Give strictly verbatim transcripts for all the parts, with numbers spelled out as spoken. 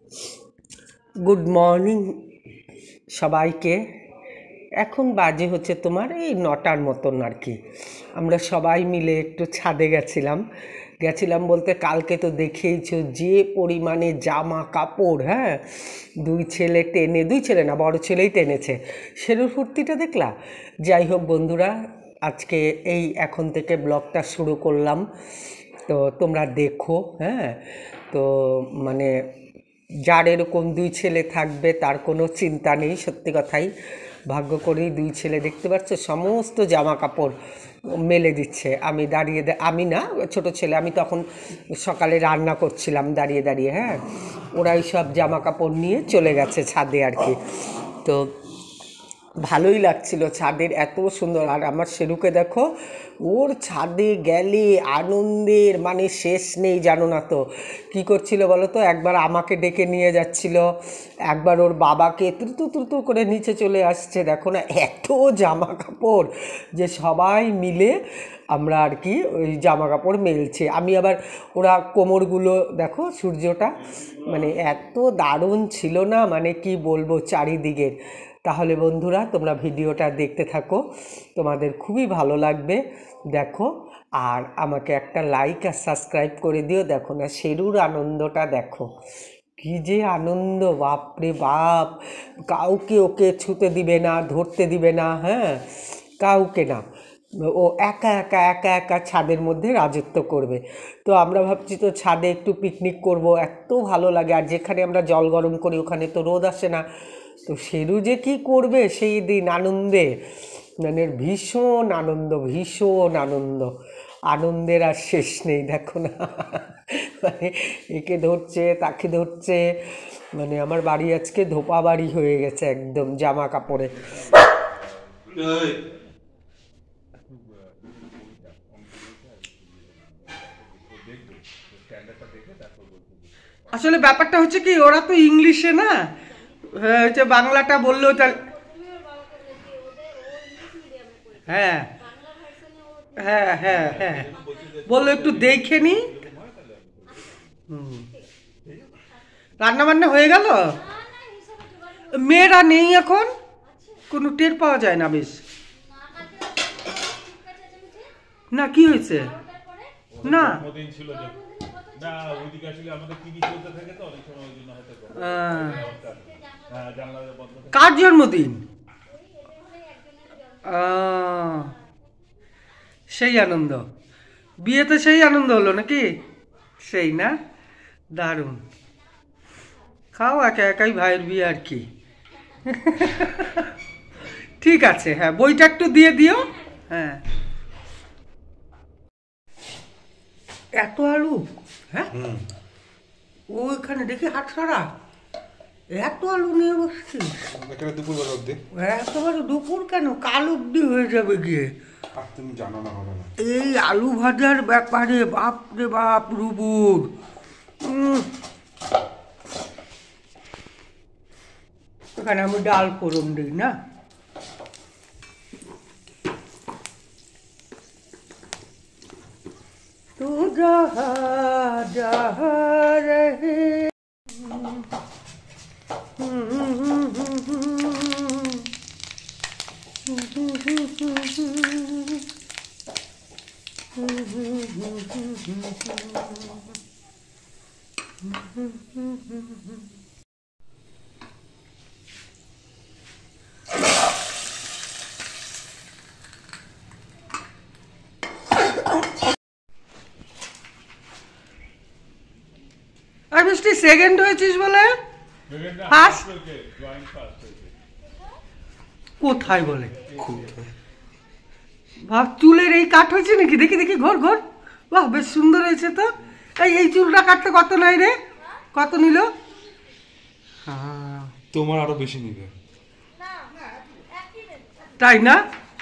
Good morning সবাইকে। এখন বাজে হচ্ছে তোমার এই নটার মতন আর কি। আমরা সবাই মিলে একটু ছাদে গেছিলাম গেছিলাম বলতে কালকে তো দেখেইছো যে পরিমাণে জামা কাপড়, হ্যাঁ, দুই ছেলে টেনে, দুই ছেলে না বড় ছেলেই টেনেছে। শেরুর ফুর্তিটা দেখলা? যাই হোক বন্ধুরা, আজকে এই এখন থেকে ব্লগটা শুরু করলাম, তো তোমরা দেখো। হ্যাঁ, তো মানে যার এরকম দুই ছেলে থাকবে তার কোনো চিন্তা নেই, সত্যি কথাই। ভাগ্য করেই দুই ছেলে, দেখতে পাচ্ছ সমস্ত জামা কাপড় মেলে দিচ্ছে। আমি দাঁড়িয়ে, আমি না, ছোট ছেলে, আমি তখন সকালে রান্না করছিলাম দাঁড়িয়ে দাঁড়িয়ে। হ্যাঁ, ওরাই সব জামা কাপড় নিয়ে চলে গেছে ছাদে আর কি। তো ভালোই লাগছিল, ছাদের এত সুন্দর। আর আমার শেরুকে দেখো, ওর ছাদে গেলে আনন্দের মানে শেষ নেই, জানো না তো কী করছিল বলো তো। একবার আমাকে ডেকে নিয়ে যাচ্ছিল, একবার ওর বাবাকে দ্রুত দ্রুত করে নিচে চলে আসছে। দেখো না, এত জামা কাপড় যে সবাই মিলে আমরা আর কি ওই জামা কাপড় মেলছে। আমি আবার, ওরা কোমরগুলো দেখো, সূর্যটা মানে এত দারুণ ছিল না, মানে কি বলবো চারিদিকের। তাহলে বন্ধুরা তোমরা ভিডিওটা দেখতে থাকো, তোমাদের খুবই ভালো লাগবে। দেখো, আর আমাকে একটা লাইক আর সাবস্ক্রাইব করে দিও। দেখো না শেরুর আনন্দটা দেখো, কী যে আনন্দ, বাপরে বাপ। কাউকে ওকে ছুতে দিবে না, ধরতে দিবে না, হ্যাঁ, কাউকে না। ও একা একা একা একা ছাদের মধ্যে রাজত্ব করবে। তো আমরা ভাবছি তো ছাদে একটু পিকনিক করব, এত ভালো লাগে। আর যেখানে আমরা জল গরম করি ওখানে তো রোদ আসে না। তো শেরু যে কী করবে সেই দিন আনন্দে, মানে ভীষণ আনন্দ, ভীষণ আনন্দ, আনন্দের আর শেষ নেই। দেখো না, মানে একে ধরছে তাকে ধরছে, মানে আমার বাড়ি আজকে ধোপা বাড়ি হয়ে গেছে একদম জামা কাপড়ে। আসলে ব্যাপারটা হচ্ছে কি, ওরা তো ইংলিশে না, হচ্ছে বাংলাটা বললেও তার, হ্যাঁ হ্যাঁ হ্যাঁ হ্যাঁ বললো একটু দেখে নি। রান্না বান্না হয়ে গেল, মেয়েরা নেই এখন, কোনো টের পাওয়া যায় না বেশ। না কি হয়েছে? না কার জন্মদিন? সেই আনন্দ, বিয়েতে সেই আনন্দ হলো নাকি? সেই না, দারুণ। খাও একা একাই, ভাইয়ের বিয়ে আর কি। ঠিক আছে, হ্যাঁ বইটা একটু দিয়ে দিও। হ্যাঁ, এত আলু, হ্যাঁ ওইখানে দেখি হাত ছাড়া এত আলু নিয়ে বসছিস। দুপুর বেলা অব্দি, একেবারে দুপুর কেন, কাল অব্দি হয়ে যাবে গিয়ে। তুমি জানো না হবে না এই আলু ভাজার ব্যাপারে, বাপ রে বাপ রুবুর। এখানে আমি ডাল ফোড়ন দিই না। তু যাহা যাহা রহে আর মিষ্টি সেকেন্ড হয়েছিস বলে? ফার্স্ট কোথায় বলে? ভাব চুলের এই কাট হয়েছে নাকি? দেখি দেখি, ঘর ঘর, বাহ বেশ সুন্দর হয়েছে তো। এই এই চুলটা কাটতে কত নাই রে? কত নিল? তোমার আরো বেশি নিবে, তাই না?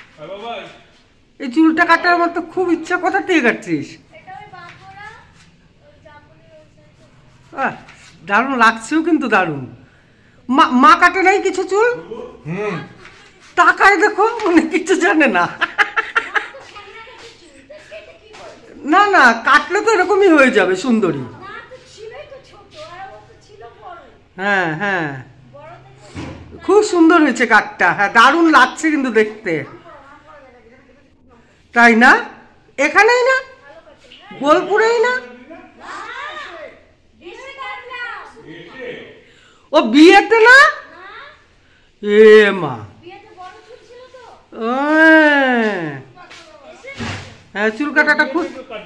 এই চুলটা কাটার আমার তো খুব ইচ্ছা। কোথা থেকে কাটছিস? দারুণ লাগছেও কিন্তু, দারুণ। মা মা কাটে নাই কিছু চুল? হুম, তাকায় দেখো, মানে কিছু জানে না। না না, কাটলে তো এরকমই হয়ে যাবে সুন্দরী। হ্যাঁ হ্যাঁ, খুব সুন্দর হয়েছে কাঠটা, হ্যাঁ দারুণ লাগছে কিন্তু দেখতে, তাই না? এখানেই না, বোলপুরেই না? ও বিয়েতে না? এ মা, হ্যাঁ চুল কাটাটা খুব,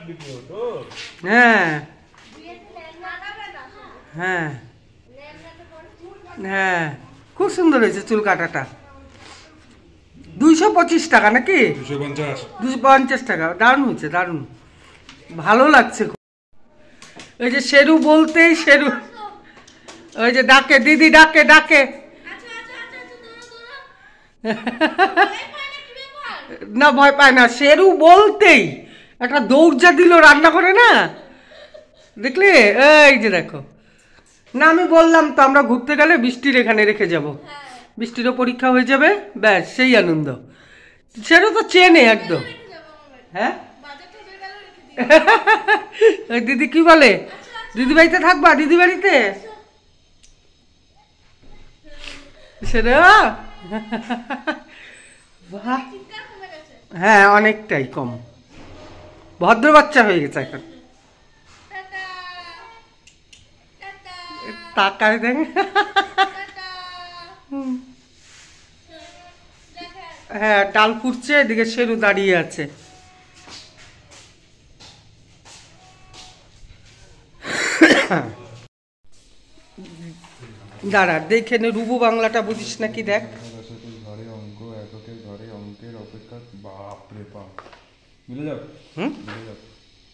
হ্যাঁ হ্যাঁ হ্যাঁ খুব সুন্দর হয়েছে চুল কাটাটা। দুইশো পঁচিশ টাকা নাকি? দুশো পঞ্চাশ। দুশো পঞ্চাশ টাকা, দারুণ হয়েছে, দারুণ ভালো লাগছে। ওই যে শেরু বলতেই শেরু, ওই যে ডাকে দিদি, ডাকে ডাকে না, ভয় পায় না, শেরু বলতেই একটা দৌড় দিল রান্না করে না, দেখলে? এই যে দেখো না, আমি বললাম তো আমরা ঘুরতে গেলে বৃষ্টির এখানে রেখে যাব, বৃষ্টিরও পরীক্ষা হয়ে যাবে, ব্যাস সেই আনন্দ। সেটা তো চেনে একদম। হ্যাঁ ওই দিদি কি বলে, দিদি বাড়িতে থাকবা, দিদি বাড়িতে সেটা হ্যাঁ অনেকটাই কম, ভদ্র বাচ্চা হয়ে গেছে এখন। তাকায় দেখ, হ্যাঁ ডাল ফুটছে, এদিকে শেরু দাঁড়িয়ে আছে। দাঁড়া দেখে নে, রুবু বাংলাটা বুঝিস নাকি দেখ। ঘরে অঙ্ক, এককের ঘরে অঙ্কের অপেক্ষা, বাপ রে বাপ, মিলে যাবে। হুম, মিলে যাবে।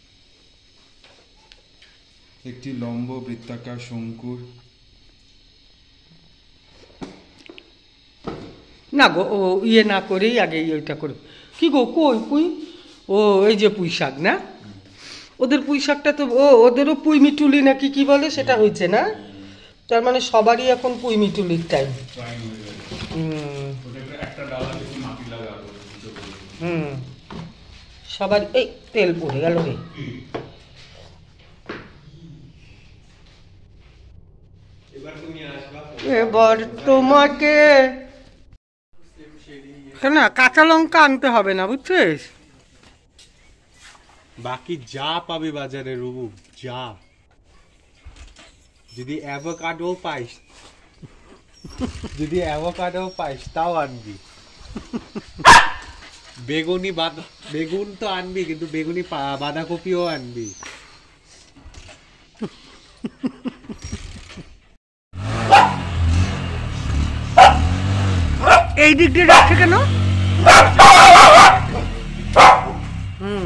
একটি লম্ব বৃত্তাকার শঙ্কুর, না গো ও ইয়ে না করেই আগে ওইটা করে, কি গো কই পুঁই, ও এই যে পুঁই শাক না, ওদের পুঁই শাকটা তো, ও ওদেরও পুঁই মিটুলি নাকি কি বলে সেটা হয়েছে না, তার মানে সবারই এখন পুঁই মিটুলির টাইম। হুম, সবার এই তেল পড়ে গেল রে, এবার তোমাকে না কাঁচা লঙ্কা আনতে হবে না, বুঝছিস? বাকি যা পাবি বাজারে রুবু, যা, যদি অ্যাভোকাডো পাইস, যদি অ্যাভোকাডো পাইস তাও আনবি, বেগুনি বাঁধা, বেগুন তো আনবি, কিন্তু বেগুনি বাঁধাকপিও আনবি। এই দিক দিয়ে যাচ্ছে কেন? হুম,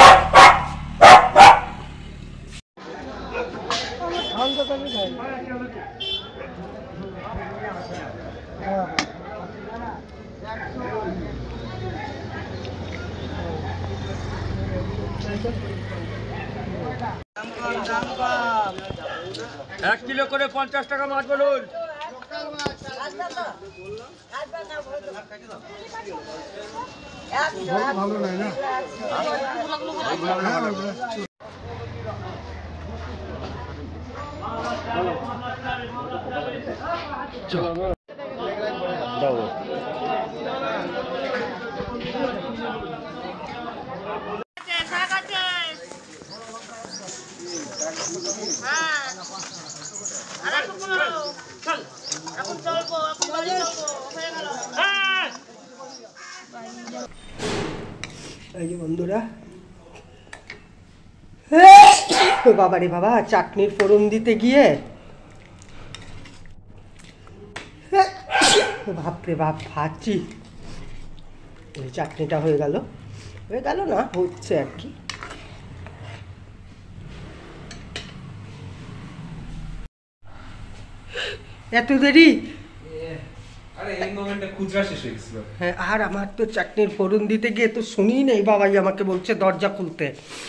এক কিলো করে পঞ্চাশ টাকা মাছ বলুন। এই যে বন্ধুরা, বাবা রে বাবা, চাটনির ফোড়ন দিতে গিয়ে বাপরে বাপ ভাবছি, এই চাটনিটা হয়ে গেল, হয়ে গেল না হচ্ছে আর কি। এত দেরি? আরে এই মোমেন্টে খুচরা শেষ হয়ে গেছিল। হ্যাঁ, আর আমার তো চাটনির ফোড়ন দিতে গিয়ে তো শুনি নেই, বাবাই আমাকে বলছে দরজা খুলতে।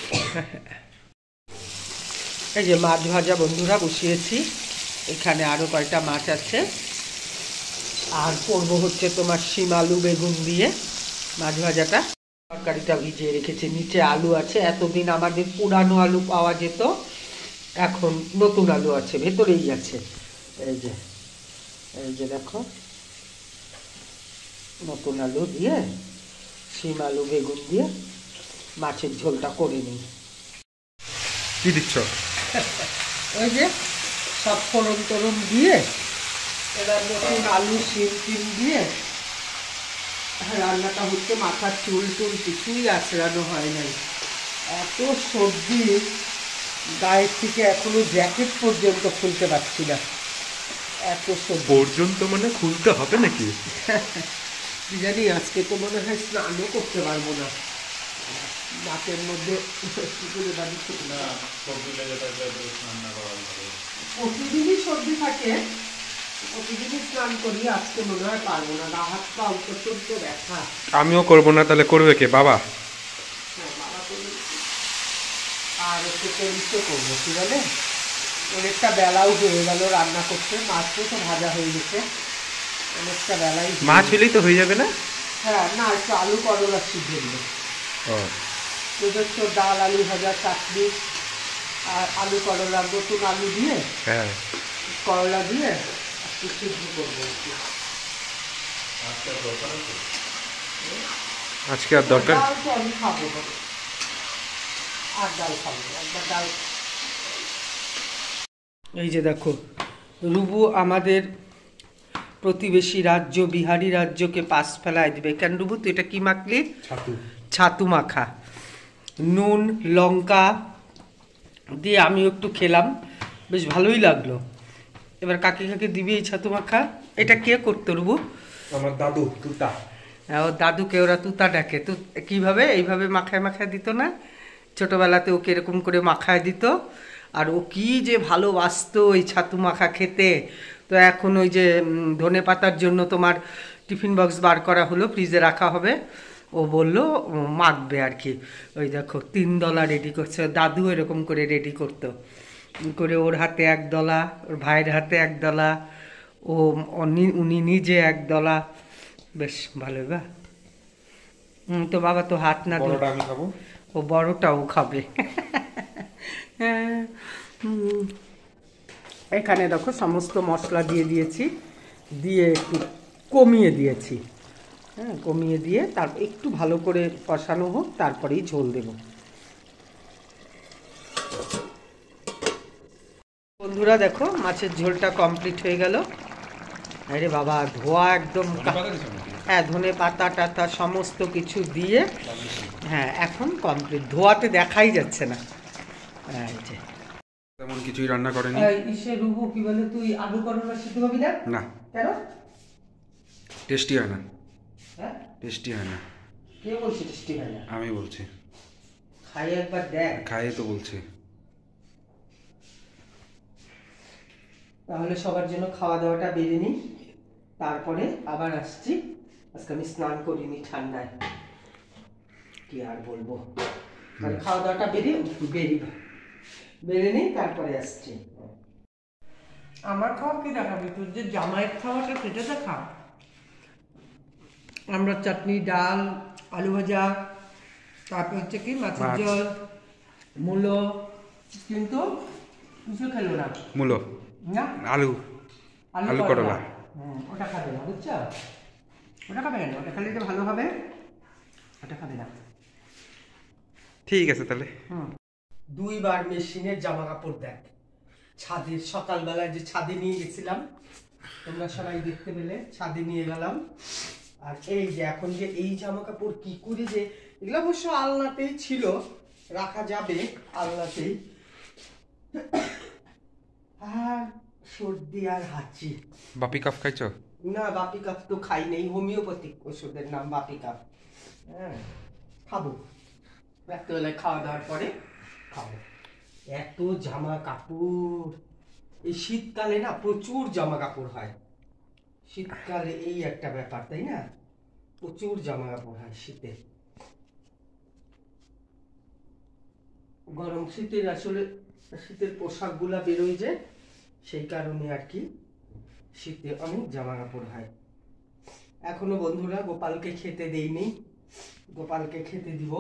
এই যে মাছ ভাজা বন্ধুরা বসিয়েছি, এখানে আরও কয়টা মাছ আছে, আর করবো হচ্ছে তোমার শিম আলু বেগুন দিয়ে মাছ ভাজাটা। তরকারিটা ভিজিয়ে রেখেছি, নিচে আলু আছে, এতদিন আমাদের পুরানো আলু পাওয়া যেত, এখন নতুন আলু আছে, ভেতরেই আছে, এই যে এই যে দেখো নতুন আলু দিয়ে শিম আলু বেগুন দিয়ে মাছের ঝোলটা করে নিই। কি দিচ্ছ? ওই যে সব ফোড়ন টোড়ন দিয়ে এবার নতুন আলু শিম টিম দিয়ে রান্নাটা হচ্ছে। মাথার চুল টুল কিছুই আঁচড়ানো হয় নাই, এত সর্দি গায়ের থেকে এখনো জ্যাকেট পর্যন্ত খুলতে পারছি না, এত সর্দি পর্যন্ত মানে খুলতে হবে নাকি? কি জানি আজকে তো মনে হয় স্নানও করতে পারবো না, নাকের মধ্যে কি করে দাঁড়িয়ে না। প্রতিদিনই সর্দি থাকে, প্রতিদিনই স্নান করি, আজকে মনে হয় পারবো না, গা হাত পা প্রচন্ড ব্যথা। আমিও করবো না, তাহলে করবে কে? বাবা। হ্যাঁ বাবা করবে, আর একটু তেলিশও করবো, কি বলে অনেকটা বেলাও হয়ে গেল রান্না করতে, মাছও তো ভাজা হয়ে গেছে, অনেকটা বেলাই। মাছ হলেই তো হয়ে যাবে না? হ্যাঁ না, একটু আলু করলা সিদ্ধ দিল, তো ডাল আলু ভাজা চাটনি আর আলু করলা, নতুন আলু দিয়ে হ্যাঁ করলা দিয়ে একটু সিদ্ধ করবো। আজকে আর দরকার? ডাল তো আমি খাবো না, আর ডাল খাবো না, একবার ডাল। এই যে দেখো রুবু আমাদের প্রতিবেশী রাজ্য বিহারি রাজ্যকে পাশ ফেলায় দিবে। কেন রুবু তুই এটা কি মাখলি? ছাতু। ছাতু মাখা, নুন লঙ্কা দিয়ে আমিও একটু খেলাম, বেশ ভালোই লাগলো। এবার কাকে কাকে দিবি এই ছাতু মাখা? এটা কে করতো রুবু? আমার দাদু তুতা। হ্যাঁ, ও দাদুকে ওরা তুতা ডাকে। তু কীভাবে এইভাবে মাখায় মাখায় দিত না ছোটোবেলাতে? ওকে এরকম করে মাখায় দিত, আর ও কি যে ভালোবাসতো ওই ছাতু মাখা খেতে। তো এখন ওই যে ধনে পাতার জন্য তোমার টিফিন বক্স বার করা হলো, ফ্রিজে রাখা হবে, ও বললো মাখবে আর কি। ওই দেখো তিন দলা রেডি করছে, দাদু এরকম করে রেডি করতো করে, ওর হাতে এক দলা, ওর ভাইয়ের হাতে এক দলা, ও উনি নিজে এক দলা, বেশ ভালো বা। হুম, তো বাবা তো হাত না ধো, আমি খাবো, ও বড়টাও খাবে। হ্যাঁ, হুম। এখানে দেখো সমস্ত মশলা দিয়ে দিয়েছি, দিয়ে একটু কমিয়ে দিয়েছি, হ্যাঁ কমিয়ে দিয়ে তার একটু ভালো করে কষানো হোক, তারপরেই ঝোল দেব। বন্ধুরা দেখো মাছের ঝোলটা কমপ্লিট হয়ে গেল। আরে বাবা ধোয়া একদম, হ্যাঁ ধনে পাতা টাতা সমস্ত কিছু দিয়ে, হ্যাঁ এখন কমপ্লিট, ধোয়াতে দেখাই যাচ্ছে না। এই যে তেমন কিছুই রান্না করেনি। ইসে রুবু কি বলে, তুই আলু করলা সিদ্ধ হবি না? না, কেন? টেস্টি হয় না। হ্যাঁ টেস্টি হয় না। কে বলছি টেস্টি হয় না? আমি বলছি, খাই একবার দেখ। খাইয়ে তো বলছি। তাহলে সবার জন্য খাওয়া দাওয়াটা বেড়ে নিই, তারপরে আবার আসছি। আজকে আমি স্নান করিনি ঠান্ডায়, কি আর বলবো। তাহলে খাওয়া দাওয়াটা বেরিয়ে বেরি বেড়ে নিই, তারপরে আসছি। আমার খাওয়া কি দেখাবি? তোর যে জামাইয়ের খাওয়াটা সেটা দেখা। আমরা চাটনি, ডাল, আলু ভাজা, তারপর হচ্ছে কি মাছের মাছ। ঝোল, মূলো, কিন্তু কিছু খেলো না। মূলো, না আলু, আলু করলা। হুম, ওটা খাবে না বুঝছো, ওটা খাবে না, ওটা খেলে তো ভালো হবে, ওটা খাবে না। ঠিক আছে তাহলে। হুম, দুইবার মেশিনের জামা কাপড় দেখ, ছাদের সকালবেলায় যে ছাদে নিয়ে গেছিলাম, তোমরা সবাই দেখতে পেলে, ছাদে নিয়ে গেলাম। আর এই যে এখন যে এই জামা কাপড় কি করে যে, এগুলো অবশ্য আলনাতেই ছিল, রাখা যাবে আলনাতেই। আর সর্দি আর হাঁচি। বাপি কাপ খাইছো? না বাপি কাপ তো খাই নেই, হোমিওপ্যাথিক ওষুধের নাম বাপি কাপ। হ্যাঁ খাবো রাত্রেবেলায় খাওয়া দাওয়ার পরে খাবো। এত জামা কাপড়, এই শীতকালে না প্রচুর জামা কাপড় হয়, শীতকালে এই একটা ব্যাপার তাই না, প্রচুর জামা কাপড় হয় শীতে। গরম শীতের আসলে শীতের পোশাকগুলা বেরোয় যে, সেই কারণে আর কি শীতে অনেক জামা কাপড় হয়। এখনো বন্ধুরা গোপালকে খেতে দেইনি, গোপালকে খেতে দিব।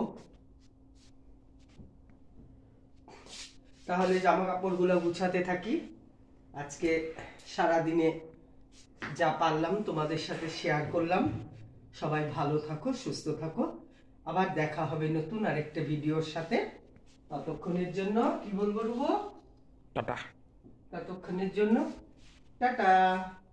তাহলে জামা কাপড়গুলো গুছাতে থাকি, আজকে সারাদিনে যা পারলাম তোমাদের সাথে শেয়ার করলাম। সবাই ভালো থাকো, সুস্থ থাকো। আবার দেখা হবে নতুন আরেকটা ভিডিওর সাথে। ততক্ষণের জন্য কি বলবো রুবো? টাটা। ততক্ষণের জন্য টাটা।